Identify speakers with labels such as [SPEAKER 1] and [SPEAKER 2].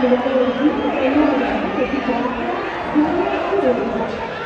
[SPEAKER 1] delle energie e una che ti porta a